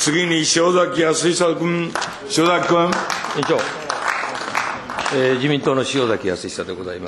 次に塩崎康久君。塩崎君。 委員長、自民党の塩崎康久でございます。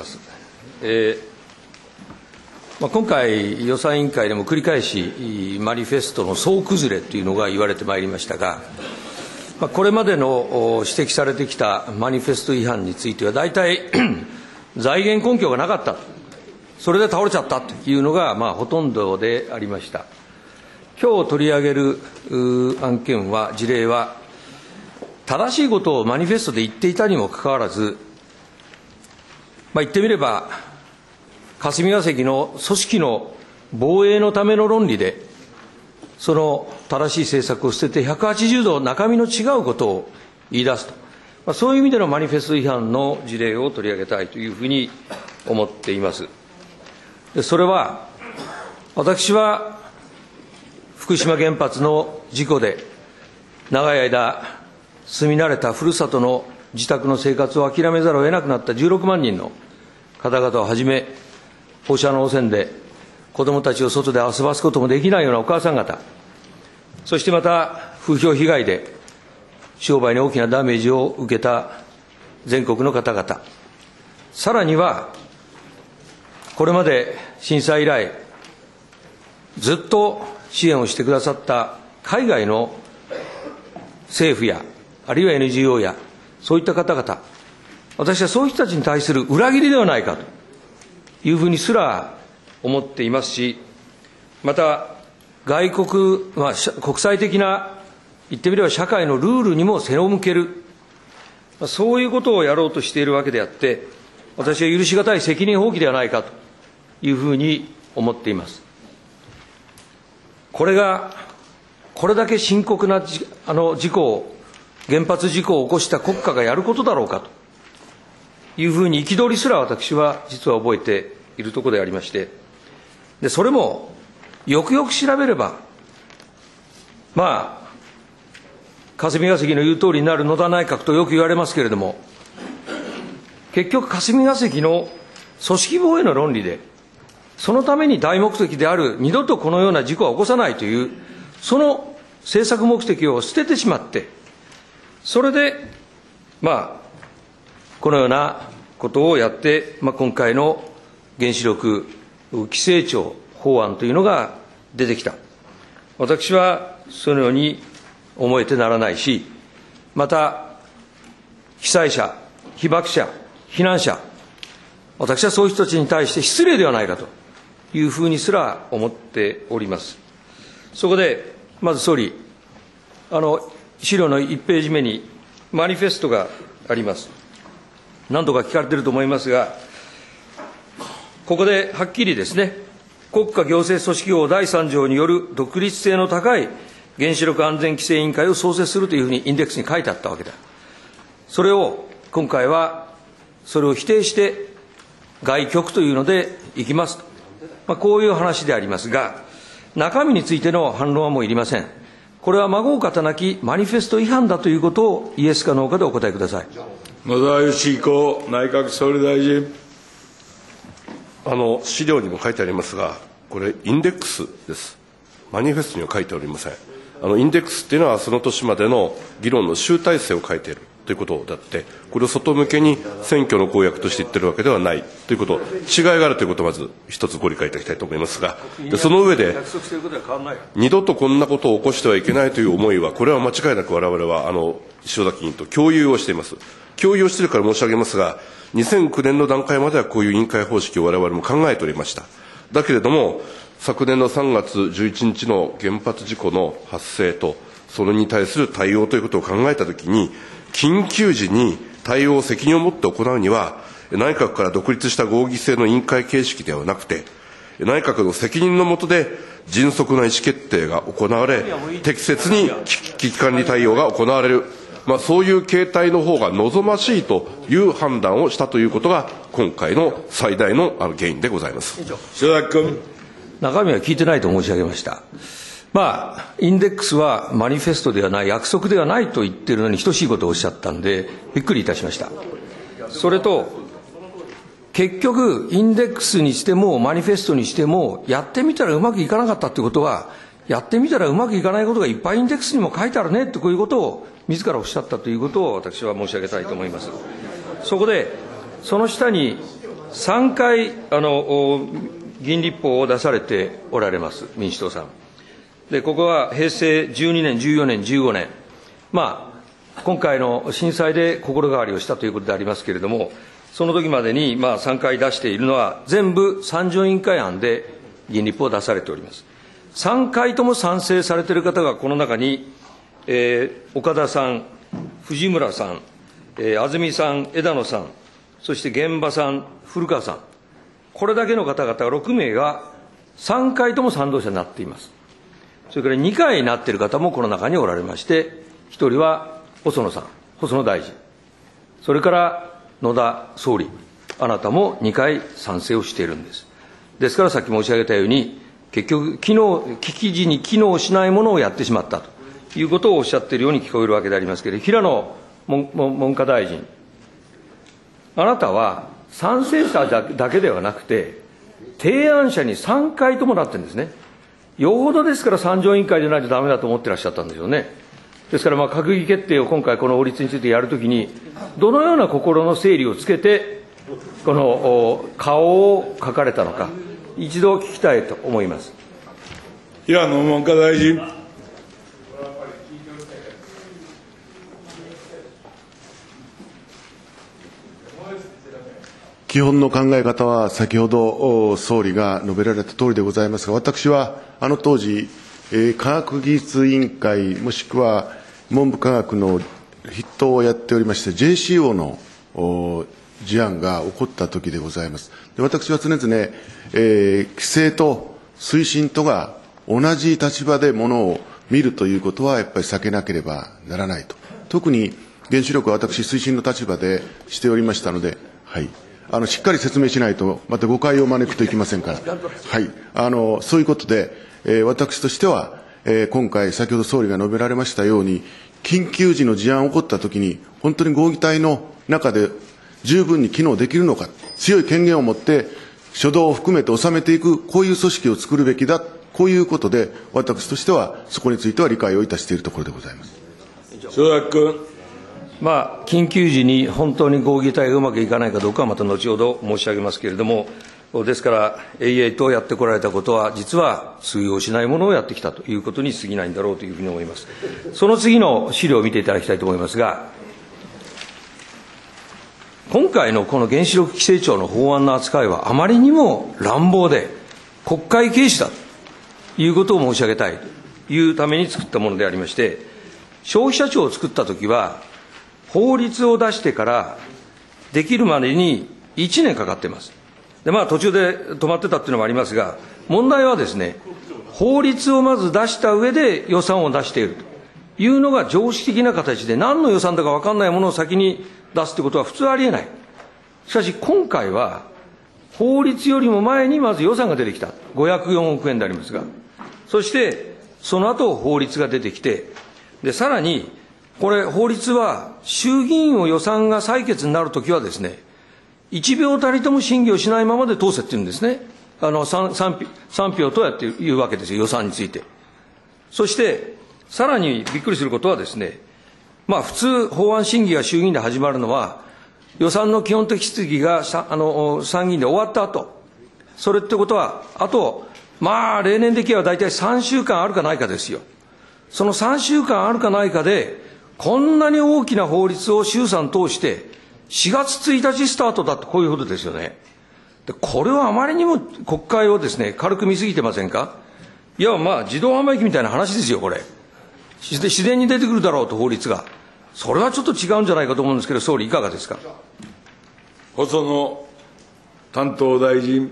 今回、予算委員会でも繰り返し、マニフェストの総崩れというのが言われてまいりましたが、これまでの指摘されてきたマニフェスト違反については、大体財源根拠がなかった、それで倒れちゃったというのが、ほとんどでありました。今日取り上げる案件は、事例は、正しいことをマニフェストで言っていたにもかかわらず、言ってみれば、霞が関の組織の防衛のための論理で、その正しい政策を捨てて180度中身の違うことを言い出すと、そういう意味でのマニフェスト違反の事例を取り上げたいというふうに思っています。それは、私は福島原発の事故で長い間住み慣れたふるさとの自宅の生活を諦めざるを得なくなった16万人の方々をはじめ、放射能汚染で子どもたちを外で遊ばすこともできないようなお母さん方、そしてまた風評被害で商売に大きなダメージを受けた全国の方々、さらにはこれまで震災以来ずっと支援をしてくださった海外の政府やあるいは NGO やそういった方々、私はそういう人たちに対する裏切りではないかというふうにすら思っていますし、また外国、国際的な言ってみれば社会のルールにも背を向ける、そういうことをやろうとしているわけであって、私は許し難い責任放棄ではないかというふうに思っています。これがこれだけ深刻な事故を、原発事故を起こした国家がやることだろうかというふうに憤りすら私は実は覚えているところでありまして、でそれもよくよく調べれば、霞が関の言う通りになる野田内閣とよく言われますけれども、結局霞が関の組織防衛の論理で、そのために大目的である二度とこのような事故は起こさないという、その政策目的を捨ててしまって、それでこのようなことをやって、今回の原子力規制庁法案というのが出てきた。私はそのように思えてならないし、また被災者、被爆者、避難者、私はそういう人たちに対して失礼ではないかというふうにすら思っております。そこでまず総理、資料の1ページ目にマニフェストがあります。何度か聞かれていると思いますが、ここではっきりですね、国家行政組織法第3条による独立性の高い原子力安全規制委員会を創設するというふうにインデックスに書いてあったわけだ。それを今回はそれを否定して外局というのでいきますと、こういう話でありますが、中身についての反論はもういりません。これはまごう方なきマニフェスト違反だということをイエスかノーかでお答えください。 野田佳彦内閣総理大臣。 資料にも書いてありますが、これ、インデックスです。マニフェストには書いておりません。インデックスっていうのは、その年までの議論の集大成を書いているということだって、これを外向けに選挙の公約として言ってるわけではないということ、違いがあるということをまず一つご理解いただきたいと思いますが、その上で、二度とこんなことを起こしてはいけないという思いは、これは間違いなく我々は、塩崎議員と共有をしています。共有をしているから申し上げますが、2009年の段階まではこういう委員会方式を我々も考えておりました。だけれども、昨年の3月11日の原発事故の発生と、それに対する対応ということを考えたときに、緊急時に対応を責任を持って行うには、内閣から独立した合議制の委員会形式ではなくて、内閣の責任の下で迅速な意思決定が行われ、適切に危機管理対応が行われる。そういう形態の方が望ましいという判断をしたということが、今回の最大の原因でございます。 塩崎君。 中身は聞いてないと申し上げました。インデックスはマニフェストではない、約束ではないと言っているのに等しいことをおっしゃったんで、びっくりいたしました。それと、結局、インデックスにしても、マニフェストにしても、やってみたらうまくいかなかったということは、 やってみたらうまくいかないことがいっぱいインデックスにも書いてあるねと、こういうことを自らおっしゃったということを私は申し上げたいと思います。そこで、その下に3回議員立法を出されておられます、民主党さん。で、ここは平成12年、14年、15年、今回の震災で心変わりをしたということでありますけれども、その時までに3回出しているのは、全部参上委員会案で議員立法を出されております。3回とも賛成されている方がこの中に、岡田さん、藤村さん、安住さん、枝野さん、そして玄葉さん、古川さん、これだけの方々6名が3回とも賛同者になっています。それから2回になっている方もこの中におられまして、1人は細野さん、細野大臣、それから野田総理、あなたも2回賛成をしているんです。ですからさっき申し上げたように、結局、危機時に機能しないものをやってしまったということをおっしゃっているように聞こえるわけでありますけれど、平野文科大臣、あなたは賛成者だけではなくて、提案者に3回ともなってるんですね。よほどですから参上委員会でないとだめだと思ってらっしゃったんですよね。ですから閣議決定を今回この法律についてやるときに、どのような心の整理をつけて、この顔を書かれたのか、一度聞きたいと思います。 平野文科大臣。 基本の考え方は先ほど総理が述べられたとおりでございますが、私は当時、科学技術委員会もしくは文部科学の筆頭をやっておりまして JCO の事案が起こった時でございます。で、私は常々、規制と推進とが同じ立場でものを見るということはやっぱり避けなければならないと。特に原子力は私推進の立場でしておりましたので、はい。しっかり説明しないと、また誤解を招くといけませんから。はい。そういうことで、私としては、今回、先ほど総理が述べられましたように、緊急時の事案が起こったときに、本当に合議体の中で十分に機能できるのか、強い権限を持って、初動を含めて収めていく、こういう組織を作るべきだ、こういうことで、私としては、そこについては理解をいたしているところでございます。 塩崎君。 緊急時に本当に合議体がうまくいかないかどうかはまた後ほど申し上げますけれども、ですから、とやってこられたことは、実は通用しないものをやってきたということに過ぎないんだろうというふうに思います。その次の資料を見ていただきたいと思いますが、今回のこの原子力規制庁の法案の扱いはあまりにも乱暴で、国会軽視だということを申し上げたいというために作ったものでありまして、消費者庁を作ったときは、法律を出してからできるまでに1年かかっています。で、途中で止まってたっていうのもありますが、問題はですね、法律をまず出した上で予算を出しているというのが常識的な形で、何の予算だか分かんないものを先に出すということは普通ありえない。しかし今回は、法律よりも前にまず予算が出てきた。504億円でありますが。そして、その後法律が出てきて、で、さらに、これ、法律は、衆議院を予算が採決になるときはですね、1秒たりとも審議をしないままで通せって言うんですね。3票とやっていうわけですよ、予算について。そして、さらにびっくりすることはですね、普通、法案審議が衆議院で始まるのは、予算の基本的質疑が参議院で終わった後、それってことは、あと、例年的には大体3週間あるかないかですよ。その3週間あるかないかで、こんなに大きな法律を衆参通して、4月1日スタートだと、こういうことですよね。で、これはあまりにも国会をですね、軽く見すぎてませんか。いや、自動販売機みたいな話ですよ、これ。自然に出てくるだろうと、法律が。それはちょっと違うんじゃないかと思うんですけど、総理、いかがですか。 細野担当大臣。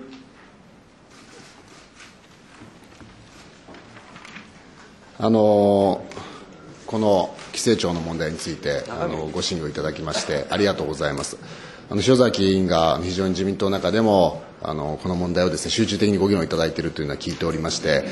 この規制庁の問題についてご審議をいただきましてありがとうございます。塩崎委員が非常に自民党の中でもこの問題をですね集中的にご議論いただいているというのは聞いておりまして、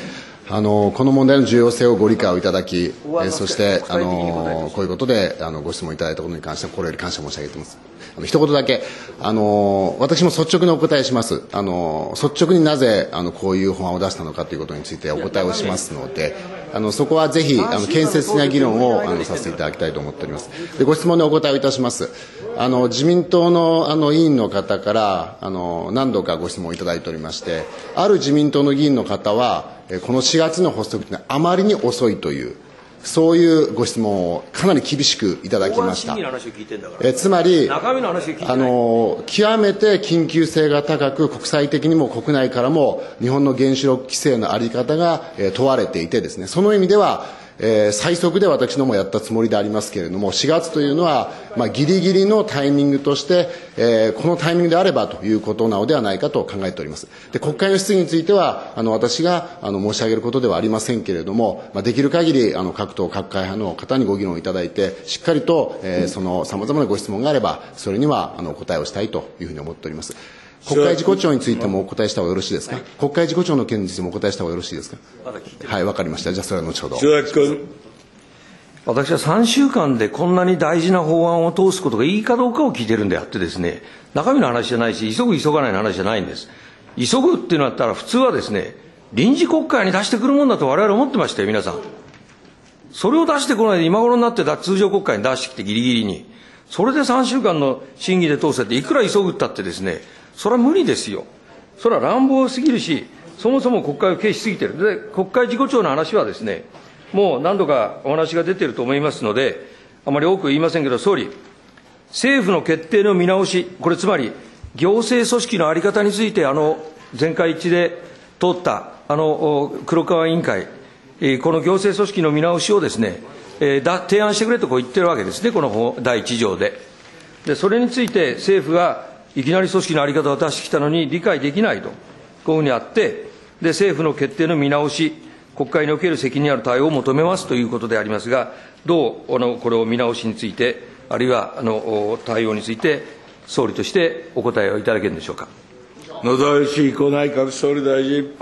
この問題の重要性をご理解をいただき、そしてこういうことでご質問いただいたことに関しては心より感謝申し上げています。一言だけ私も率直にお答えします。率直になぜこういう法案を出したのかということについてお答えをしますので、そこはぜひ建設的な議論をさせていただきたいと思っております。で、ご質問でお答えをいたします。自民党の委員の方から何度かご質問をいただいておりまして、ある自民党の議員の方はこの4月の発足というのはあまりに遅いという、そういうご質問をかなり厳しくいただきました。つまり、極めて緊急性が高く、国際的にも国内からも日本の原子力規制の在り方が問われていてですね、その意味では、最速で私どもやったつもりでありますけれども、4月というのは、ギリギリのタイミングとして、このタイミングであればということなのではないかと考えております。で、国会の質疑については、私が申し上げることではありませんけれども、できる限り各党、各会派の方にご議論いただいて、しっかりと、その様々なご質問があれば、それにはお答えをしたいというふうに思っております。国会事故調についてもお答えした方がよろしいですか。国会事故調の件についてもお答えした方がよろしいですか。はい、わかりました。じゃあそれは後ほど。 塩崎君。 私は3週間でこんなに大事な法案を通すことがいいかどうかを聞いてるんであってですね、中身の話じゃないし、急ぐ急がないの話じゃないんです。急ぐっていうのだったら普通はですね、臨時国会に出してくるもんだと我々思ってましたよ、皆さん。それを出してこないで今頃になって通常国会に出してきてギリギリに。それで3週間の審議で通せっていくら急ぐったってですね、それは無理ですよ。それは乱暴すぎるし、そもそも国会を軽視しすぎてる。で、国会事故調の話はですね、もう何度かお話が出ていると思いますので、あまり多く言いませんけど、総理、政府の決定の見直し、これつまり、行政組織の在り方について、全会一致で通った、黒川委員会、この行政組織の見直しをですね、提案してくれとこう言ってるわけですね、この第1条で。で、それについて政府がいきなり組織の在り方を出してきたのに理解できないと、こういうふうにあって、で、政府の決定の見直し、国会における責任ある対応を求めますということでありますが、どうこれを見直しについて、あるいは対応について、総理としてお答えをいただけるんでしょうか。 野田佳彦内閣総理大臣。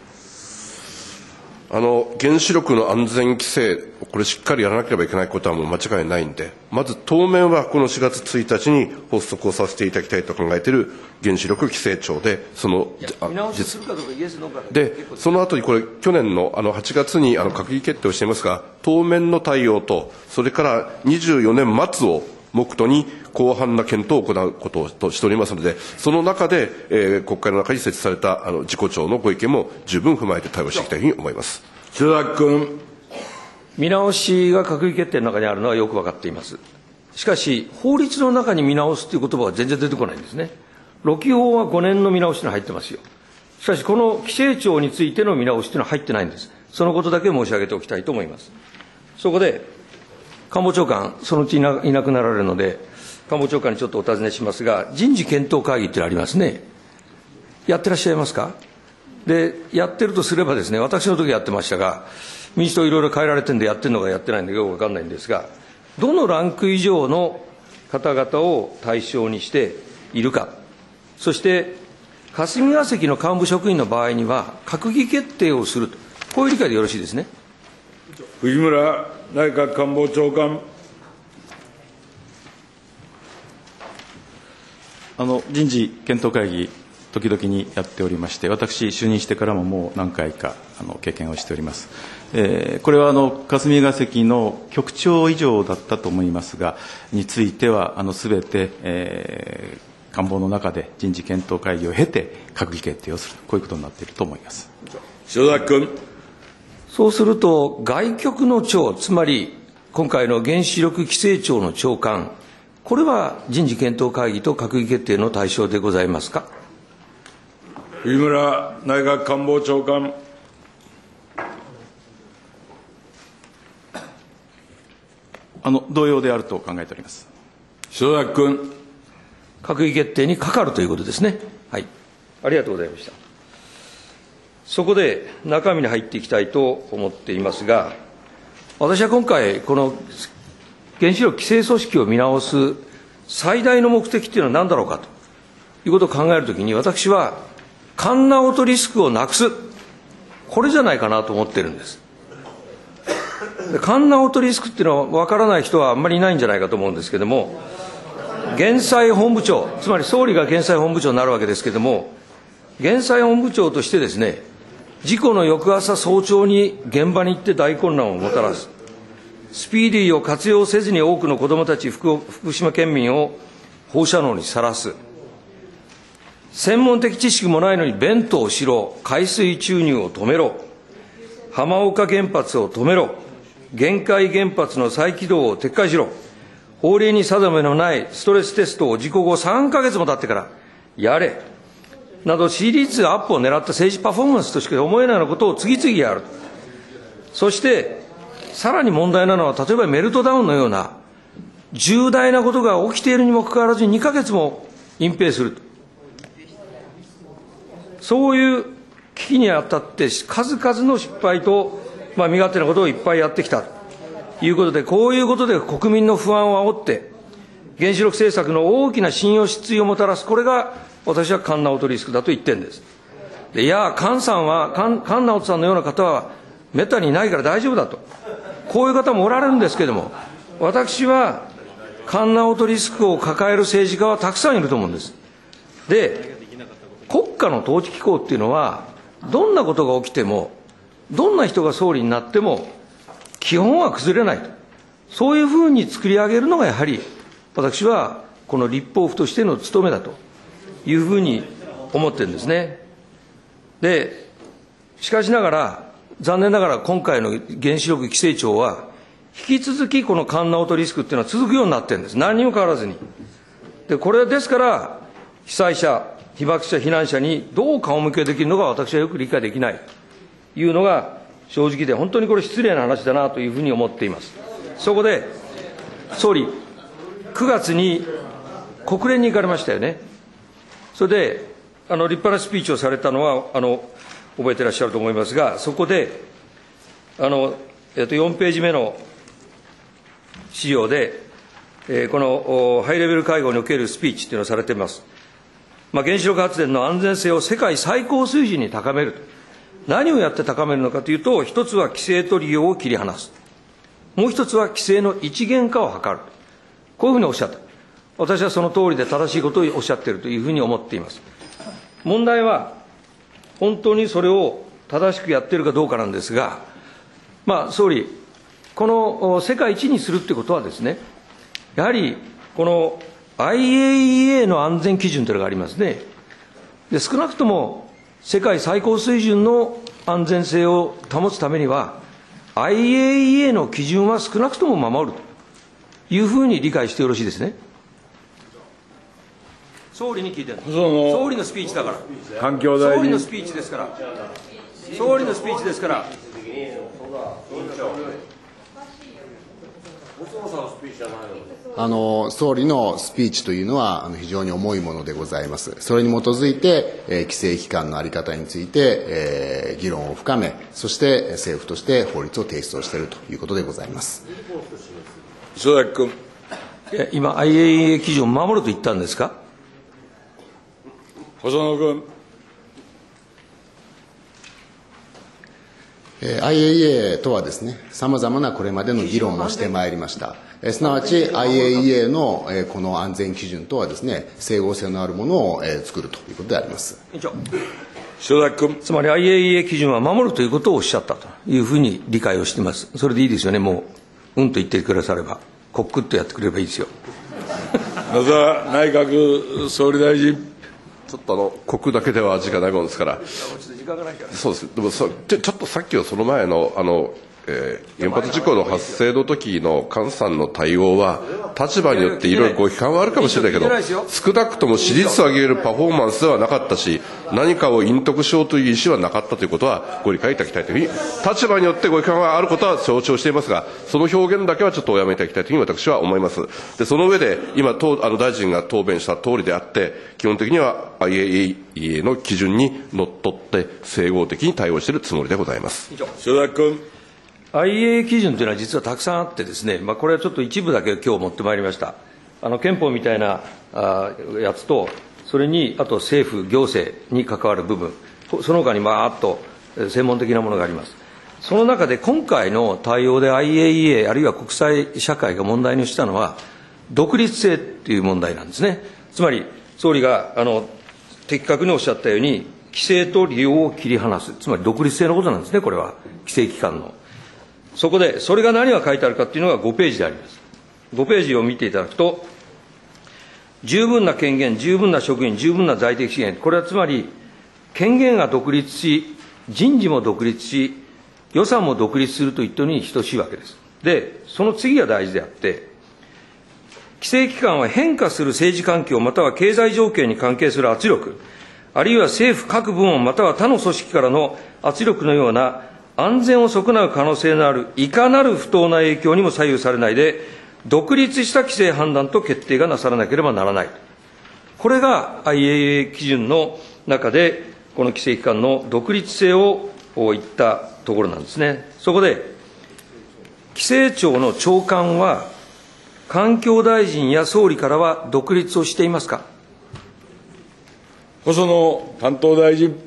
原子力の安全規制、これしっかりやらなければいけないことはもう間違いないんで、まず当面はこの4月1日に発足をさせていただきたいと考えている原子力規制庁で、 見直しするかどうかイエスノーかで、その後にこれ、去年の8月に閣議決定をしていますが、当面の対応と、それから24年末を目途に広範な検討を行うこととしておりますので、その中で、国会の中に設置された事故調のご意見も十分踏まえて対応していきたいというふうに思います。 塩崎君。 見直しが閣議決定の中にあるのはよく分かっています。しかし、法律の中に見直すという言葉は全然出てこないんですね。ロキ法は5年の見直しに入ってますよ。しかし、この規制庁についての見直しというのは入ってないんです。そのことだけ申し上げておきたいと思います。そこで、官房長官、そのうちいなくなられるので、官房長官にちょっとお尋ねしますが、人事検討会議ってのありますね。やってらっしゃいますか。で、やってるとすればですね、私の時やってましたが、民主党いろいろ変えられてるんでやってるのかやってないのかよくわかんないんですが、どのランク以上の方々を対象にしているか、そして霞が関の幹部職員の場合には、閣議決定をすると、こういう理解でよろしいですね。 藤村内閣官房長官。 人事検討会議、時々にやっておりまして、私、就任してからももう何回か経験をしております。これは霞が関の局長以上だったと思いますが、については、すべて、官房の中で人事検討会議を経て、閣議決定をする、こういうことになっていると思います。 塩崎君。 そうすると、外局の長、つまり今回の原子力規制庁の長官、これは人事検討会議と閣議決定の対象でございますか。 藤村内閣官房長官。 同様であると考えております。 塩崎君。 閣議決定にかかるということですね。はい。ありがとうございました。そこで中身に入っていきたいと思っていますが、私は今回、この原子力規制組織を見直す最大の目的というのは何だろうかということを考えるときに、私は、カンナオトリスクをなくす、 これじゃないかなと思ってるんです。カンナウトリスクっていうのは分からない人はあんまりいないんじゃないかと思うんですけれども、減災本部長、つまり総理が減災本部長になるわけですけれども、減災本部長としてですね、事故の翌朝早朝に現場に行って大混乱をもたらす、スピーディーを活用せずに多くの子どもたち、福島県民を放射能にさらす、専門的知識もないのに弁当をしろ、海水注入を止めろ、浜岡原発を止めろ、限界原発の再起動を撤回しろ、法令に定めのないストレステストを事故後3ヶ月も経ってからやれ、など支持率アップを狙った政治パフォーマンスとしか思えないようなことを次々やる。そして、さらに問題なのは、例えばメルトダウンのような重大なことが起きているにもかかわらず2ヶ月も隠蔽すると。そういう危機にあたって数々の失敗と、身勝手なことをいっぱいやってきたということで、こういうことで国民の不安を煽って、原子力政策の大きな信用失墜をもたらす、これが私はカンナウトリスクだと言ってるんです。で、いや、カンナウトさんのような方はめったにいないから大丈夫だと、こういう方もおられるんですけれども、私はカンナウトリスクを抱える政治家はたくさんいると思うんです。で、国家の統治機構っていうのは、どんなことが起きても、どんな人が総理になっても、基本は崩れないと、そういうふうに作り上げるのが、やはり私はこの立法府としての務めだというふうに思ってるんですね。で、しかしながら、残念ながら今回の原子力規制庁は、引き続きこのカンナウトリスクっていうのは続くようになってるんです。何にも変わらずに。で、これはですから、被災者、被爆者、避難者にどう顔向けできるのか私はよく理解できないというのが正直で、本当にこれ失礼な話だなというふうに思っています。そこで、総理、9月に国連に行かれましたよね。それで、立派なスピーチをされたのは、覚えてらっしゃると思いますが、そこで、4ページ目の資料で、このハイレベル会合におけるスピーチというのをされています。原子力発電の安全性を世界最高水準に高めると。何をやって高めるのかというと、一つは規制と利用を切り離す。もう一つは規制の一元化を図る。こういうふうにおっしゃった。私はその通りで正しいことをおっしゃっているというふうに思っています。問題は、本当にそれを正しくやっているかどうかなんですが、総理、この世界一にするということはですね、やはりこの IAEA の安全基準というのがありますね。で、少なくとも世界最高水準の安全性を保つためには、IAEA の基準は少なくとも守るというふうに理解してよろしいですね。総理に聞いてる。総理のスピーチだから。 環境大臣。 総理のスピーチですから。総理のスピーチですから。 総理のスピーチというのは非常に重いものでございます。それに基づいて、規制機関の在り方について、議論を深め、そして政府として法律を提出をしているということでございます。 磯崎君。 今、IAEA 基準を守ると言ったんですか。 細野君。 IAEA とはですね、さまざまなこれまでの議論をしてまいりました。すなわち IAEA のこの安全基準とはですね、整合性のあるものを作るということであります。 委員長。 塩崎君。 つまり IAEA 基準は守るということをおっしゃったというふうに理解をしています。それでいいですよね。もう、と言ってくだされば、コックッとやってくれればいいですよ。 野沢内閣総理大臣。 ちょっと国だけでは味がないものですから、 時間がないから、 そうです。でもちょっとさっきはその前の原発事故の発生の時の菅さんの対応は立場によっていろいろご批判はあるかもしれないけど、少なくとも支持率を上げるパフォーマンスではなかったし、何かを隠匿しようという意思はなかったということはご理解いただきたいというふうに、立場によってご批判があることは承知していますが、その表現だけはちょっとおやめいただきたいというふうに私は思います。で、その上で今大臣が答弁した通りであって、基本的には IAEA の基準にのっとって整合的に対応しているつもりでございます。 塩崎君。 IAEA 基準というのは実はたくさんあってですね、これはちょっと一部だけ今日持ってまいりました。憲法みたいなやつと、それにあと政府、行政に関わる部分、その他にあっと専門的なものがあります。その中で今回の対応で IAEA あるいは国際社会が問題にしたのは独立性という問題なんですね。つまり総理が的確におっしゃったように規制と利用を切り離す、つまり独立性のことなんですね。これは規制機関の。そこでそれが何が書いてあるかというのが5ページであります。5ページを見ていただくと、十分な権限、十分な職員、十分な財的資源、これはつまり権限が独立し、人事も独立し、予算も独立するといったのに等しいわけです。で、その次が大事であって、規制機関は変化する政治環境または経済条件に関係する圧力、あるいは政府各部門または他の組織からの圧力のような安全を損なう可能性のあるいかなる不当な影響にも左右されないで、独立した規制判断と決定がなさらなければならない。これが IAEA 基準の中で、この規制機関の独立性を言ったところなんですね。そこで、規制庁の長官は、環境大臣や総理からは独立をしていますか。 細野担当大臣。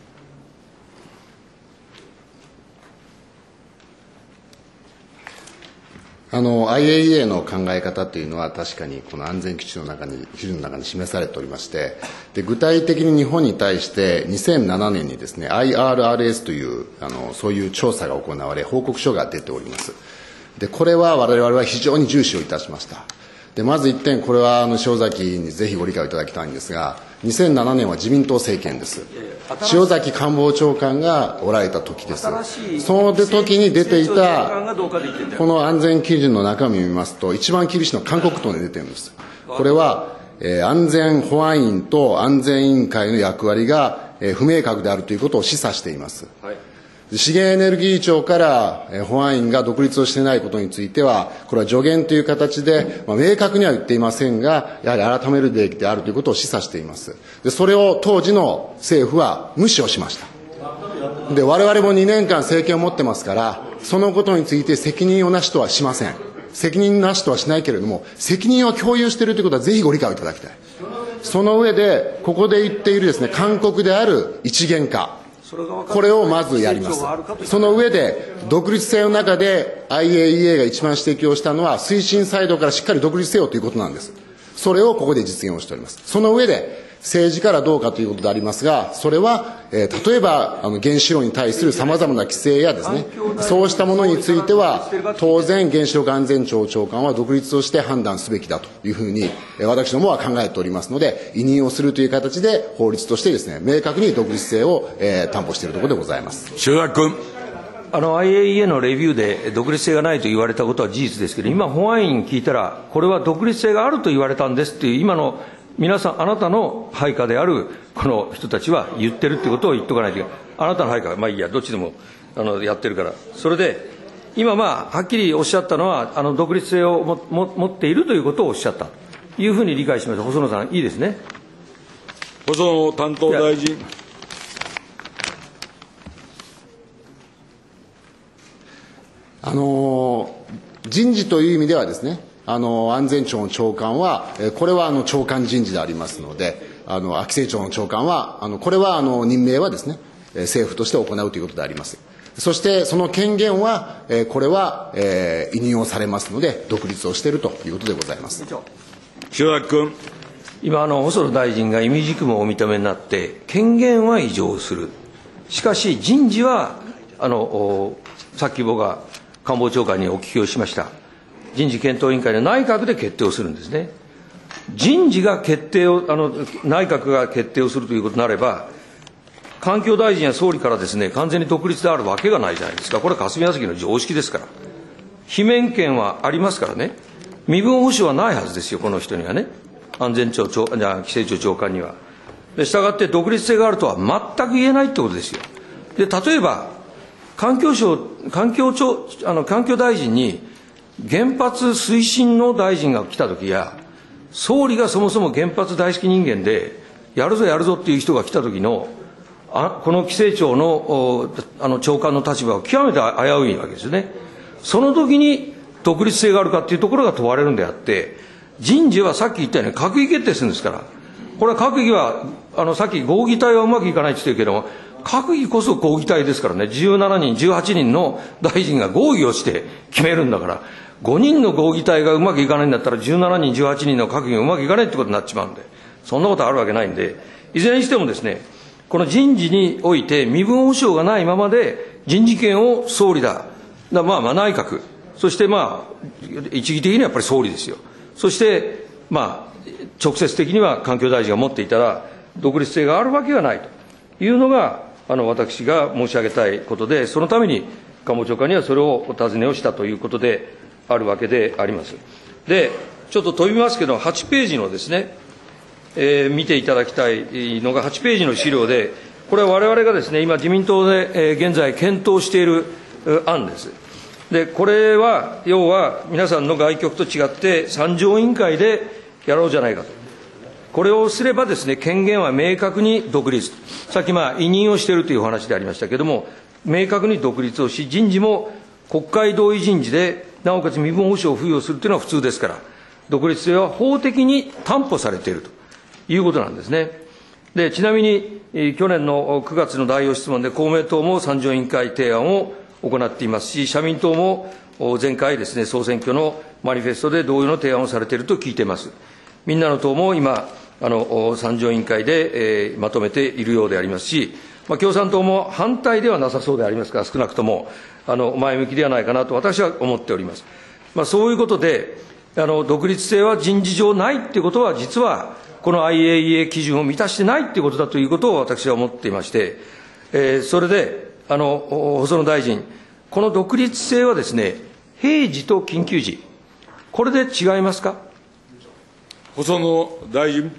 IAEA の考え方というのは確かにこの安全基準の中に示されておりまして、で具体的に日本に対して2007年にですね IRRS というそういう調査が行われ報告書が出ております。でこれは我々は非常に重視をいたしました。でまず1点、これは塩崎にぜひご理解いただきたいんですが、2007年は自民党政権です。塩崎官房長官がおられた時です。その時に出ていたこの安全基準の中身を見ますと、一番厳しいのは韓国党で出てるんです。これは、安全保安院と安全委員会の役割が、不明確であるということを示唆しています。はい、資源エネルギー庁から保安院が独立をしていないことについては、これは助言という形で、明確には言っていませんが、やはり改めるべきであるということを示唆しています。でそれを当時の政府は無視をしました。で我々も2年間政権を持ってますから、そのことについて責任をなしとはしません。責任なしとはしないけれども、責任を共有しているということはぜひご理解をいただきたい。その上で、ここで言っているですね、勧告である一元化、これをまずやります。その上で、独立性の中で IAEA が一番指摘をしたのは、推進サイドからしっかり独立せよということなんです。それをここで実現をしております。その上で、政治からどうかということでありますが、それは、例えば原子炉に対するさまざまな規制やですね、そうしたものについては、当然、原子力安全庁長官は独立をして判断すべきだというふうに、私どもは考えておりますので、委任をするという形で、法律としてですね、明確に独立性を、担保しているところでございます。 塩崎君。 IAEA のレビューで独立性がないと言われたことは事実ですけど、今、保安院聞いたら、これは独立性があると言われたんですっていう、今の皆さん、あなたの配下であるこの人たちは言ってるってことを言っとかないといけない。あなたの配下、まあいいや、どっちでもやってるから。それで、今はっきりおっしゃったのは、独立性を持っているということをおっしゃったというふうに理解しました。細野さん、いいですね。 細野担当大臣。 人事という意味ではですね、安全庁の長官は、これは長官人事でありますので、規制庁の長官は、これは任命はですね、政府として行うということであります。そしてその権限は、これは、委任をされますので、独立をしているということでございます。 塩崎君。 今細野大臣が意味軸もお認めになって、権限は移譲する。しかし人事はさっき僕が官房長官にお聞きをしました。人事検討委員会の内閣で決定をするんですね。人事が決定を、内閣が決定をするということになれば、環境大臣や総理からですね、完全に独立であるわけがないじゃないですか。これは霞が関の常識ですから。罷免権はありますからね。身分保守はないはずですよ、この人にはね。安全庁規制庁長官には。したがって独立性があるとは全く言えないってことですよ。で、例えば、環境大臣に、原発推進の大臣が来たときや、総理がそもそも原発大好き人間で、やるぞやるぞっていう人が来たときの、この規制庁の長官の立場は極めて危ういわけですよね。その時に独立性があるかっていうところが問われるんであって、人事はさっき言ったように閣議決定するんですから、これは閣議は、さっき合議体はうまくいかないって言ってるけども、 閣議こそ合議体ですからね、17人、18人の大臣が合議をして決めるんだから、5人の合議体がうまくいかないんだったら、17人、18人の閣議がうまくいかないってことになっちまうんで、そんなことあるわけないんで、いずれにしてもですね、この人事において身分保障がないままで、人事権を総理だ、内閣、そして一義的にはやっぱり総理ですよ。そして、直接的には環境大臣が持っていたら、独立性があるわけがないというのが、私が申し上げたいことで、そのために官房長官にはそれをお尋ねをしたということであるわけであります。で、ちょっと飛びますけど、8ページのですね、見ていただきたいのが8ページの資料で、これは我々がですね、今自民党で現在検討している案です。で、これは、要は皆さんの外局と違って参上委員会でやろうじゃないかと。これをすればですね、権限は明確に独立。さっき委任をしているというお話でありましたけれども、明確に独立をし、人事も国会同意人事で、なおかつ身分保障を付与するというのは普通ですから、独立性は法的に担保されているということなんですね。で、ちなみに、去年の9月の代表質問で公明党も参上委員会提案を行っていますし、社民党も前回ですね、総選挙のマニフェストで同様の提案をされていると聞いています。みんなの党も今、参上委員会で、まとめているようでありますし、共産党も反対ではなさそうでありますが、少なくとも前向きではないかなと私は思っております。そういうことで、独立性は人事上ないということは、実はこの IAEA 基準を満たしてないということだということを私は思っていまして、それで、細野大臣、この独立性はですね、平時と緊急時、これで違いますか。 細野大臣。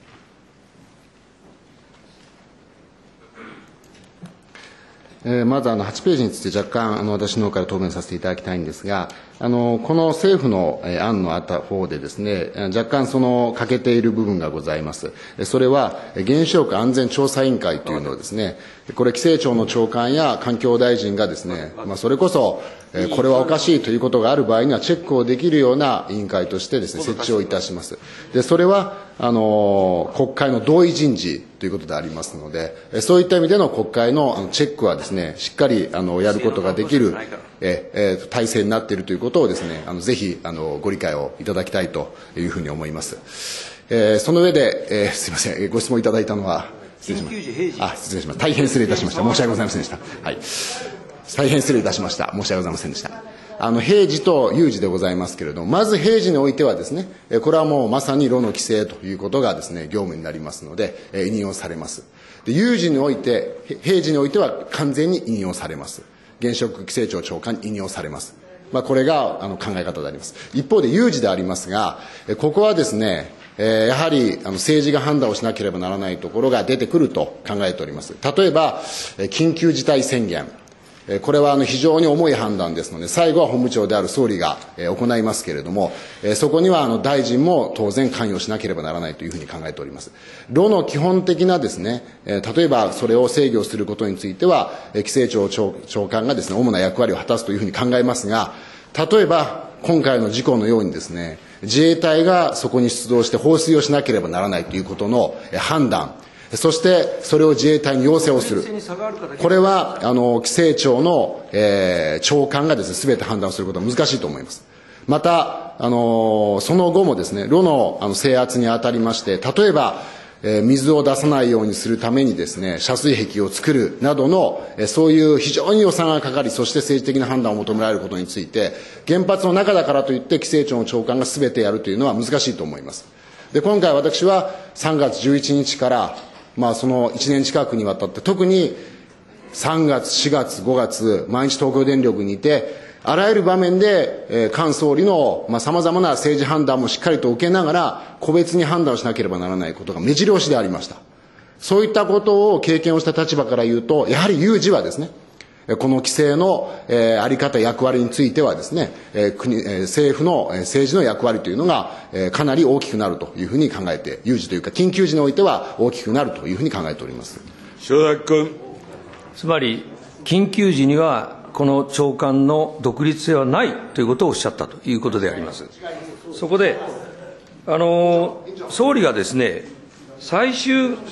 まず8ページについて若干私の方から答弁させていただきたいんですが、この政府の案の方でですね、若干欠けている部分がございます。それは原子力安全調査委員会というのをですね、これ規制庁の長官や環境大臣がですね、それこそこれはおかしいということがある場合にはチェックをできるような委員会としてですね、設置をいたします。で、それは国会の同意人事ということでありますので、そういった意味での国会のチェックはですね、しっかりやることができる体制になっているということをですね、ぜひご理解をいただきたいというふうに思います。その上で、すみません、ご質問いただいたのは、失礼します。失礼します。大変失礼いたしました。申し訳ございませんでした。はい。大変失礼いたしました。申し訳ございませんでした。平時と有事でございますけれども、まず平時においてはですね、これはもうまさに炉の規制ということがですね、業務になりますので、委任をされます。で、有事において、平時においては完全に委任をされます。原子力規制庁長官に委任をされます。これが考え方であります。一方で有事でありますが、ここはですね、やはり政治が判断をしなければならないところが出てくると考えております。例えば、緊急事態宣言。これは非常に重い判断ですので、最後は本部長である総理が行いますけれども、そこには大臣も当然関与しなければならないというふうに考えております。炉の基本的なですね、例えばそれを制御することについては、規制庁長官がですね、主な役割を果たすというふうに考えますが、例えば今回の事故のようにですね、自衛隊がそこに出動して放水をしなければならないということの判断、そしてそれを自衛隊に要請をする。これは規制庁の、長官がですね、すべて判断することは難しいと思います。またその後もですね、炉の制圧にあたりまして、例えば水を出さないようにするためにですね、遮水壁を作るなどのそういう非常に予算がかかり、そして政治的な判断を求められることについて、原発の中だからといって規制庁の長官がすべてやるというのは難しいと思います。で、今回私は3月11日からその1年近くにわたって、特に3月、4月、5月、毎日東京電力にいて、あらゆる場面で、菅総理の様々な政治判断もしっかりと受けながら、個別に判断をしなければならないことが目白押しでありました。そういったことを経験をした立場から言うと、やはり有事はですね、この規制のあり方、役割についてはですね、政府の政治の役割というのがかなり大きくなるというふうに考えて、有事というか緊急時においては大きくなるというふうに考えております。 塩崎君。 つまり、緊急時にはこの長官の独立性はないということをおっしゃったということであります。そこで、総理がですね、最終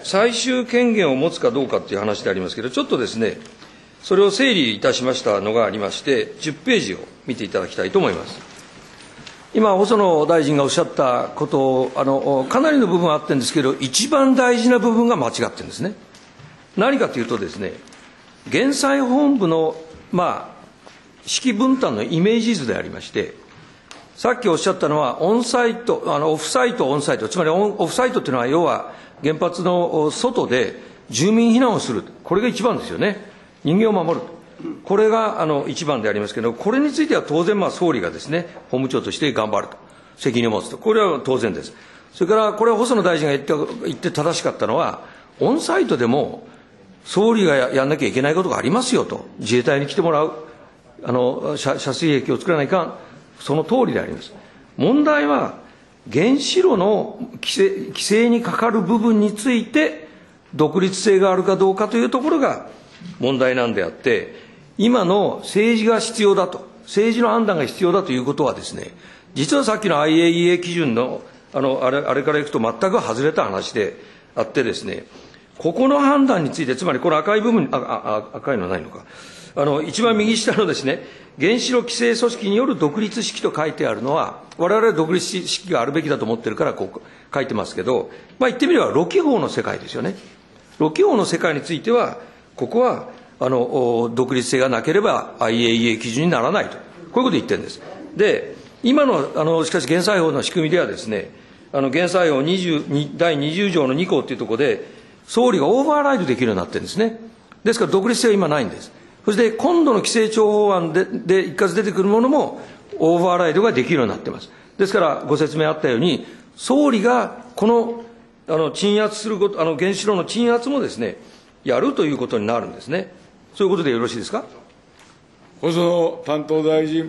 最終権限を持つかどうかという話でありますけれども、ちょっとですね、それを整理いたしましたのがありまして、10ページを見ていただきたいと思います。今、細野大臣がおっしゃったことを、かなりの部分はあってるんですけど、一番大事な部分が間違ってるんですね。何かというとですね、減災本部の、指揮分担のイメージ図でありまして、さっきおっしゃったのは、オンサイト、オフサイト、オンサイト、つまりオフサイトというのは、要は原発の外で住民避難をする、これが一番ですよね。人間を守る。これが一番でありますけれども、これについては当然、総理がですね、法務長として頑張ると、責任を持つと、これは当然です。それから、これは細野大臣が言って正しかったのは、オンサイトでも、総理がやんなきゃいけないことがありますよと、自衛隊に来てもらう、遮水壁を作らないかん、その通りであります。問題は、原子炉の規制にかかる部分について、独立性があるかどうかというところが問題なんであって、今の政治が必要だと、政治の判断が必要だということはですね、実はさっきの IAEA 基準の、あれからいくと全く外れた話であってですね、ここの判断について、つまりこの赤い部分、赤いのはないのか。一番右下のですね、原子炉規制組織による独立指揮と書いてあるのは、我々は独立指揮があるべきだと思ってるから、こう書いてますけど、言ってみれば、ロキ法の世界ですよね。ロキ法の世界については、ここは、独立性がなければ IAEA 基準にならないと。こういうことを言ってるんです。で、今の、しかし減災法の仕組みではですね、減災法第20条の2項というところで、総理がオーバーライドできるようになってるんですね。ですから独立性は今ないんです。そして今度の規制庁法案で一括出てくるものもオーバーライドができるようになっています。ですからご説明あったように、総理がこの鎮圧すること、原子炉の鎮圧もですね、やるということになるんですね。そういうことでよろしいですか。 細野担当大臣。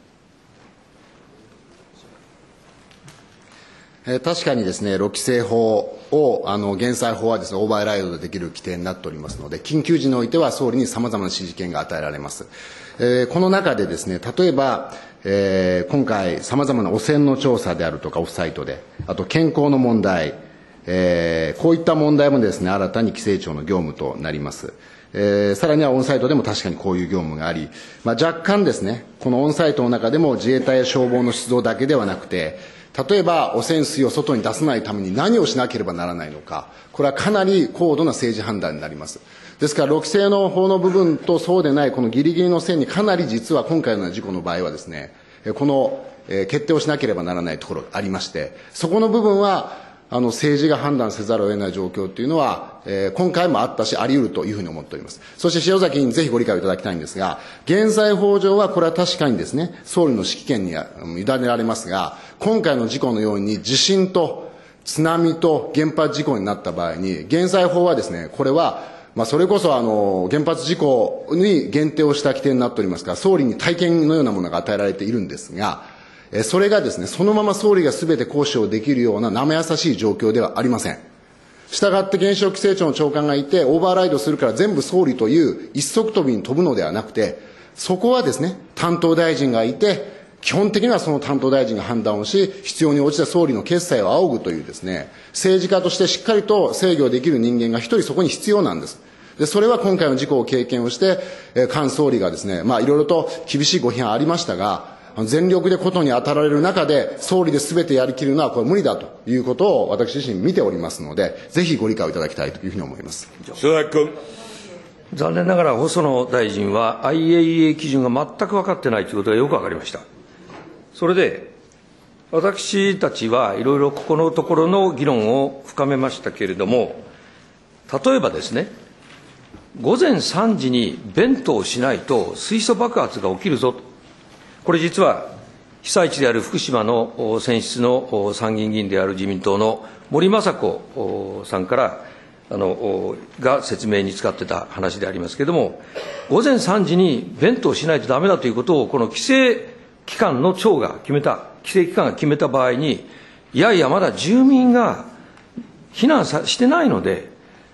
確かにですね、規制法を、減災法はですね、オーバーライドできる規定になっておりますので、緊急時においては総理に様々な指示権が与えられます。この中でですね、例えば、今回様々な汚染の調査であるとか、オフサイトで、あと健康の問題、こういった問題もですね、新たに規制庁の業務となります。さらにはオンサイトでも確かにこういう業務があり、若干ですね、このオンサイトの中でも自衛隊や消防の出動だけではなくて、例えば汚染水を外に出さないために何をしなければならないのか、これはかなり高度な政治判断になります。ですから、規制の法の部分とそうでない、このギリギリの線にかなり実は今回のような事故の場合はですね、この決定をしなければならないところがありまして、そこの部分は、政治が判断せざるを得ない状況というのは、今回もあったし、あり得るというふうに思っております。そして塩崎にぜひご理解をいただきたいんですが、減災法上はこれは確かにですね、総理の指揮権に委ねられますが、今回の事故のように地震と津波と原発事故になった場合に、減災法はですね、これは、それこそ原発事故に限定をした規定になっておりますから、総理に体験のようなものが与えられているんですが、それがですね、そのまま総理がすべて行使をできるような生優しい状況ではありません。したがって原子力規制庁の長官がいて、オーバーライドするから全部総理という一足飛びに飛ぶのではなくて、そこはですね、担当大臣がいて、基本的にはその担当大臣が判断をし、必要に応じて総理の決裁を仰ぐというですね、政治家としてしっかりと制御できる人間が一人そこに必要なんです。で、それは今回の事故を経験をして、菅総理がですね、いろいろと厳しいご批判ありましたが、全力でことに当たられる中で、総理で全てやりきるのはこれ無理だということを私自身見ておりますので、ぜひご理解をいただきたいというふうに思います。 塩崎君。 残念ながら細野大臣は IAEA 基準が全く分かってないということがよく分かりました。それで、私たちはいろいろここのところの議論を深めましたけれども、例えばですね、午前3時に弁当をしないと水素爆発が起きるぞと。これ実は被災地である福島の選出の参議院議員である自民党の森雅子さんからが説明に使ってた話でありますけれども、午前3時に弁当しないとダメだということをこの規制機関の長が決めた、規制機関が決めた場合に、いやいやまだ住民が避難してないので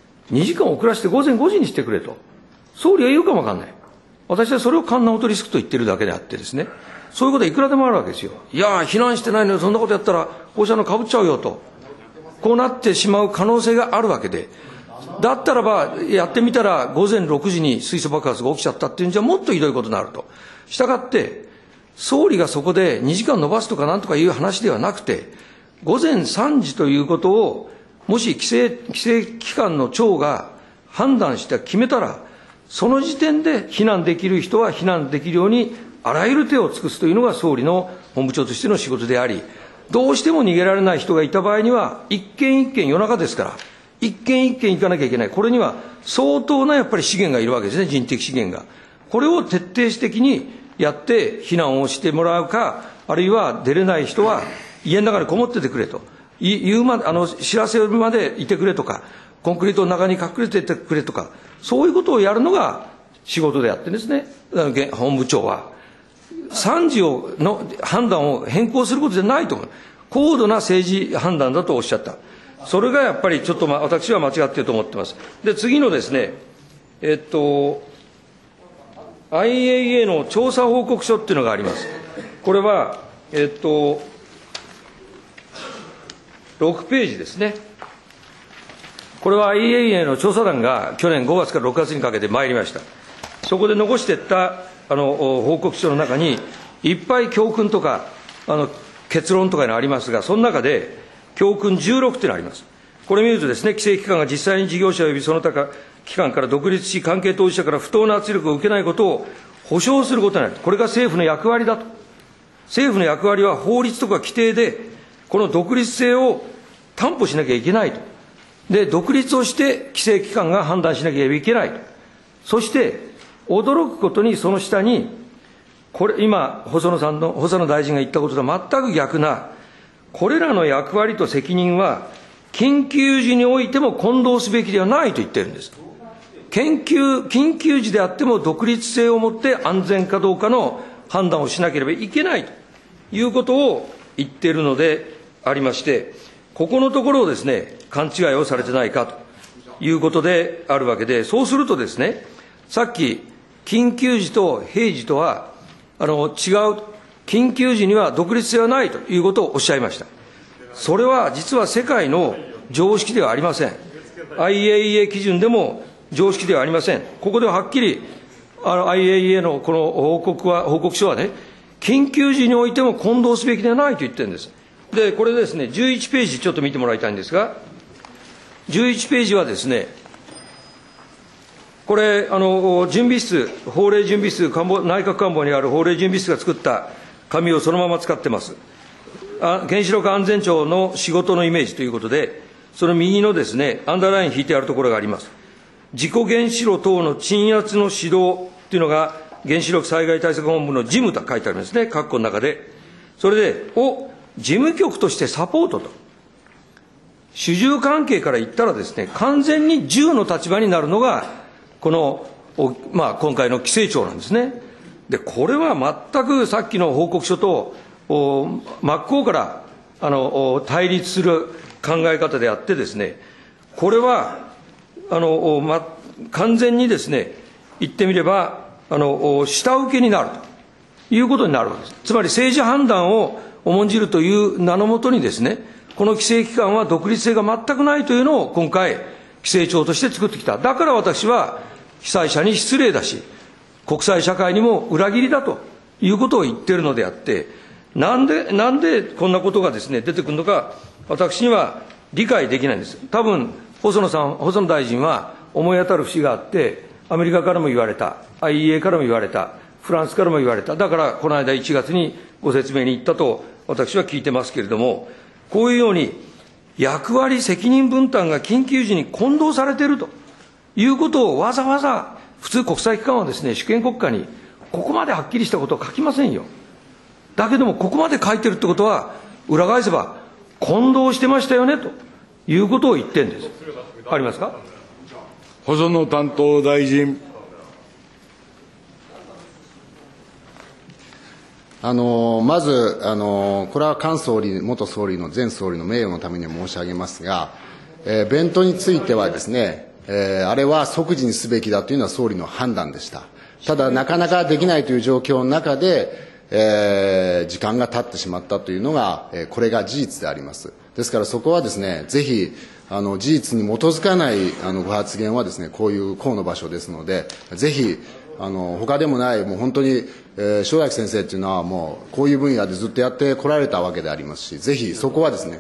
2時間遅らせて午前5時にしてくれと総理は言うかもわかんない。私はそれをカンナウトリスクと言ってるだけであってですね、そういうことはいくらでもあるわけですよ。いや、避難してないのにそんなことやったら放射能かぶっちゃうよと。 こうなってしまう可能性があるわけで、だったらば、やってみたら午前6時に水素爆発が起きちゃったっていうんじゃもっとひどいことになると。したがって、総理がそこで2時間延ばすとかなんとかいう話ではなくて、午前3時ということを、もし規制機関の長が判断して決めたら、その時点で避難できる人は避難できるように、あらゆる手を尽くすというのが総理の本部長としての仕事であり、どうしても逃げられない人がいた場合には、一軒一軒夜中ですから、一軒一軒行かなきゃいけない。これには相当なやっぱり資源がいるわけですね、人的資源が。これを徹底的にやって避難をしてもらうか、あるいは出れない人は家の中にこもっててくれと。知らせるまでいてくれとか、コンクリートの中に隠れていてくれとか、そういうことをやるのが仕事であってですね、本部長は。3時の判断を変更することじゃないと思う。高度な政治判断だとおっしゃった。それがやっぱりちょっと私は間違っていると思っています。で、次のですね、IAEA の調査報告書っていうのがあります。これは、6ページですね。これは IAEA の調査団が去年5月から6月にかけて参りました。そこで残していった報告書の中に、いっぱい教訓とか結論とかがありますが、その中で教訓16っていうのがあります。これ見るとですね、規制機関が実際に事業者及びその他機関から独立し、関係当事者から不当な圧力を受けないことを保障することになる。これが政府の役割だと。政府の役割は法律とか規定で、この独立性を担保しなきゃいけないと。で、独立をして規制機関が判断しなければいけないと。そして、驚くことにその下に、これ、今、細野大臣が言ったこととは全く逆な、これらの役割と責任は、緊急時においても混同すべきではないと言ってるんです。緊急時であっても独立性をもって安全かどうかの判断をしなければいけないということを言っているのでありまして、ここのところをですね、勘違いをされてないかということであるわけで、そうするとですね、さっき、緊急時と平時とは違う、緊急時には独立性はないということをおっしゃいました。それは実は世界の常識ではありません。IAEA 基準でも常識ではありません。ここでははっきり、IAEA のこの報告書はね、緊急時においても混同すべきではないと言ってるんです。で、これですね、11ページちょっと見てもらいたいんですが、11ページはですね、これ、準備室、法令準備室、内閣官房にある法令準備室が作った紙をそのまま使ってます。原子力安全庁の仕事のイメージということで、その右のですね、アンダーライン引いてあるところがあります。事故原子炉等の鎮圧の指導というのが、原子力災害対策本部の事務と書いてありますね、括弧の中で。それで、事務局としてサポートと。主従関係から言ったらですね、完全に従の立場になるのが、この、今回の規制庁なんですね。で、これは全くさっきの報告書と、真っ向から対立する考え方であってですね、これは完全にですね、言ってみれば下請けになるということになるわけです。つまり政治判断を重んじるという名のもとにですね、この規制機関は独立性が全くないというのを今回規制庁として作ってきた。だから私は被災者に失礼だし、国際社会にも裏切りだということを言っているのであって、なんでこんなことがですね、出てくるのか、私には理解できないんです。多分、細野大臣は思い当たる節があって、アメリカからも言われた、IEA からも言われた、フランスからも言われた、だからこの間1月にご説明に行ったと私は聞いてますけれども、こういうように役割責任分担が緊急時に混同されているということをわざわざ、普通国際機関はですね、主権国家にここまではっきりしたことを書きませんよ。だけども、ここまで書いてるってことは、裏返せば、混同してましたよね、ということを言ってるんです。ありますか。 細野担当大臣。 まず、これは菅総理、元総理の前総理の名誉のために申し上げますが、弁当についてはですね、あれは即時にすべきだというのは総理の判断でした。ただ、なかなかできないという状況の中で、時間が経ってしまったというのが、これが事実であります。 ですからそこはですね、ぜひ事実に基づかないご発言はですね、こういう公の場所ですので、ぜひ他でもない、もう本当に、塩崎先生っていうのはもうこういう分野でずっとやってこられたわけでありますし、ぜひそこはですね、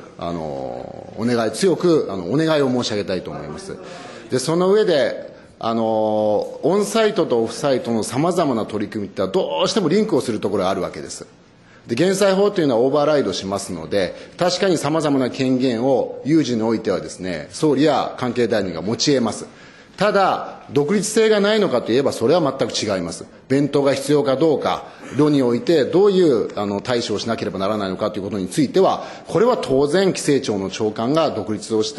強くお願いを申し上げたいと思います。で、その上でオンサイトとオフサイトのさまざまな取り組みってどうしてもリンクをするところがあるわけです。で、減災法というのはオーバーライドしますので、確かにさまざまな権限を有事においてはですね、総理や関係大臣が持ち得ます。ただ、独立性がないのかといえば、それは全く違います。弁当が必要かどうか、炉においてどういう対処をしなければならないのかということについては、これは当然、規制庁の長官が独立をして、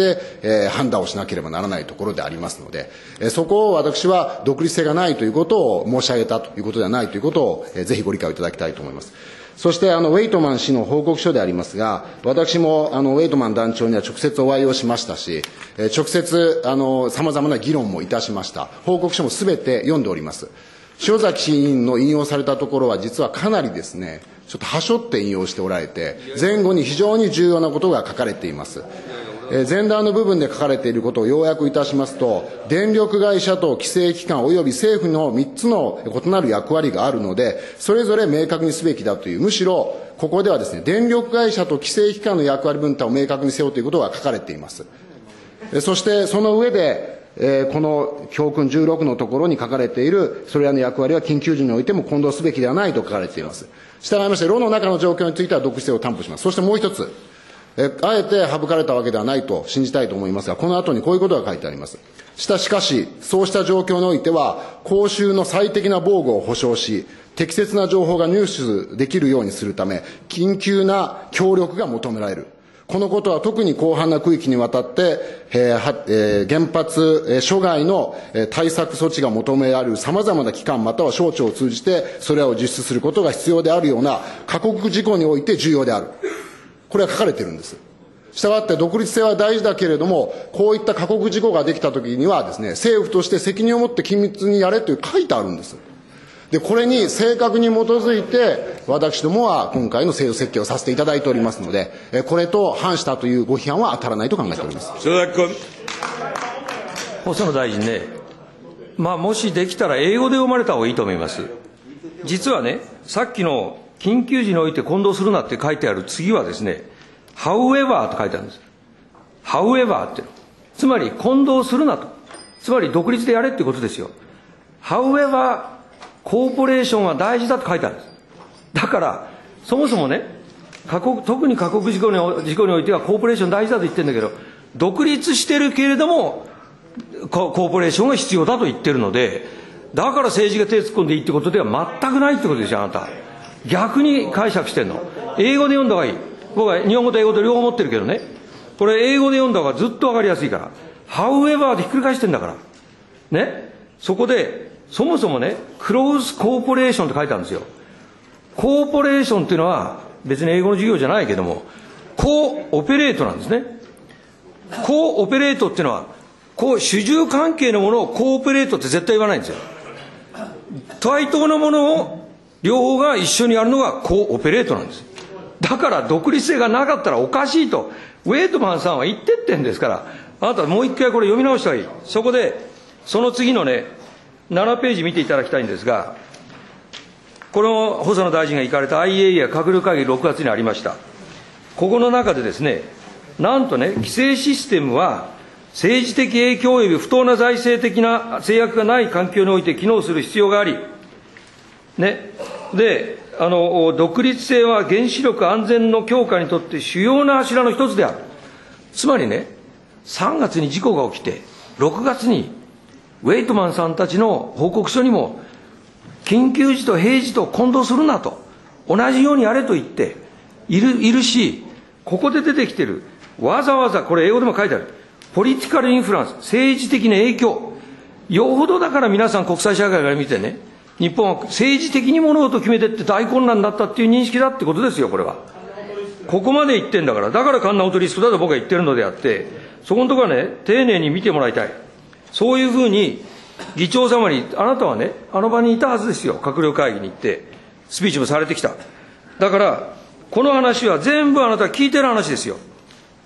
判断をしなければならないところでありますので、そこを私は独立性がないということを申し上げたということではないということを、ぜひご理解をいただきたいと思います。そしてウェイトマン氏の報告書でありますが、私もウェイトマン団長には直接お会いをしましたし、直接さまざまな議論もいたしました。報告書もすべて読んでおります。塩崎委員の引用されたところは実はかなりですね、ちょっとはしょって引用しておられて、前後に非常に重要なことが書かれています。前段の部分で書かれていることを要約いたしますと、電力会社と規制機関及び政府の3つの異なる役割があるので、それぞれ明確にすべきだという、むしろここではですね、電力会社と規制機関の役割分担を明確にせよということが書かれています。そしてその上で、この教訓16のところに書かれている、それらの役割は緊急時においても混同すべきではないと書かれています。したがいまして、炉の中の状況については独立性を担保します。そしてもう一つ、あえて省かれたわけではないと信じたいと思いますが、この後にこういうことが書いてあります。しかし、そうした状況においては、公衆の最適な防護を保障し、適切な情報が入手できるようにするため、緊急な協力が求められる。このことは特に広範な区域にわたって、原発諸外の対策措置が求められるさまざまな機関または省庁を通じて、それを実施することが必要であるような過酷事項において重要である。これは書かれているんです。したがって独立性は大事だけれども、こういった過酷事項ができたときにはですね、政府として責任を持って緊密にやれという書いてあるんです。で、これに正確に基づいて、私どもは今回の制度設計をさせていただいておりますので、これと反したというご批判は当たらないと考えております。 塩崎君。 細野大臣ね、もしできたら英語で読まれた方がいいと思います。実はね、さっきの緊急時において混同するなって書いてある次はですね、however と書いてあるんです。however って。つまり混同するなと。つまり独立でやれってことですよ。however コーポレーションは大事だと書いてあるんです。だから、そもそもね、特に過酷事故においてはコーポレーション大事だと言ってるんだけど、独立してるけれども、コーポレーションが必要だと言ってるので、だから政治が手突っ込んでいいってことでは全くないってことですよ、あなた。逆に解釈してんの。英語で読んだ方がいい。僕は日本語と英語と両方持ってるけどね。これ英語で読んだ方がずっとわかりやすいから。however でひっくり返してんだから。ね。そこで、そもそもね、クローズコーポレーションって書いてあるんですよ。コーポレーションっていうのは、別に英語の授業じゃないけども、コーオペレートなんですね。コーオペレートっていうのは、主従関係のものをコーオペレートって絶対言わないんですよ。対等なものを両方が一緒にやるのがコーオペレートなんです。だから独立性がなかったらおかしいと、ウェイトマンさんは言ってってんですから、あなたもう一回これ読み直した方がいい。そこで、その次のね、7ページ見ていただきたいんですが、この細野大臣が行かれた IAEA 閣僚会議6月にありました。ここの中でですね、なんとね、規制システムは政治的影響及び不当な財政的な制約がない環境において機能する必要があり、ね、で、独立性は原子力安全の強化にとって主要な柱の一つである。つまりね、3月に事故が起きて、6月にウェイトマンさんたちの報告書にも、緊急時と平時と混同するなと、同じようにやれと言っているし、ここで出てきてる、わざわざ、これ英語でも書いてある、ポリティカルインフランス、政治的な影響、よほどだから皆さん国際社会から見てね、日本は政治的に物事を決めてって大混乱だったっていう認識だってことですよ、これは。ここまで言ってんだから、だからカンナウトリスクだと僕は言ってるのであって、そこのところはね、丁寧に見てもらいたい。そういうふうに、議長様に、あなたはね、あの場にいたはずですよ、閣僚会議に行って、スピーチもされてきた。だから、この話は全部あなた聞いてる話ですよ。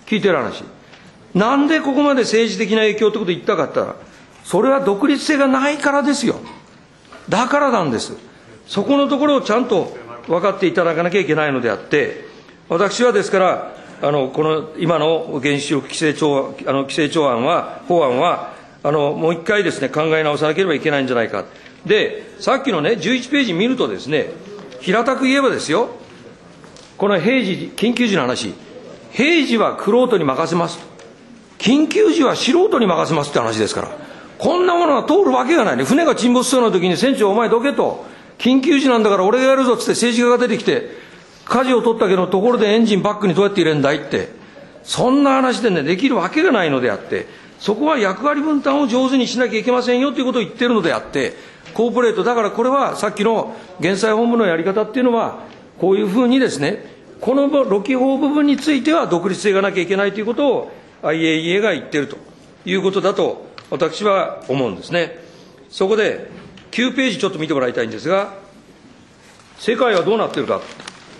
聞いてる話。なんでここまで政治的な影響ってことを言ったかって言ったら、それは独立性がないからですよ。だからなんです。そこのところをちゃんと分かっていただかなきゃいけないのであって、私はですから、この今の原子力規制庁法案は、もう一回ですね、考え直さなければいけないんじゃないか。で、さっきのね、11ページ見るとですね、平たく言えばですよ、この平時、緊急時の話、平時は玄人に任せます。緊急時は素人に任せますって話ですから。こんなものは通るわけがないね。船が沈没しそうな時に船長お前どけと。緊急時なんだから俺がやるぞっつって政治家が出てきて、舵を取ったけどところでエンジンバックにどうやって入れんだいって。そんな話でね、できるわけがないのであって、そこは役割分担を上手にしなきゃいけませんよということを言ってるのであって、コーポレート、だからこれはさっきの減災本部のやり方っていうのは、こういうふうにですね、このロキ法部分については独立性がなきゃいけないということを IAEA が言っているということだと私は思うんですね。そこで9ページちょっと見てもらいたいんですが、世界はどうなっているか。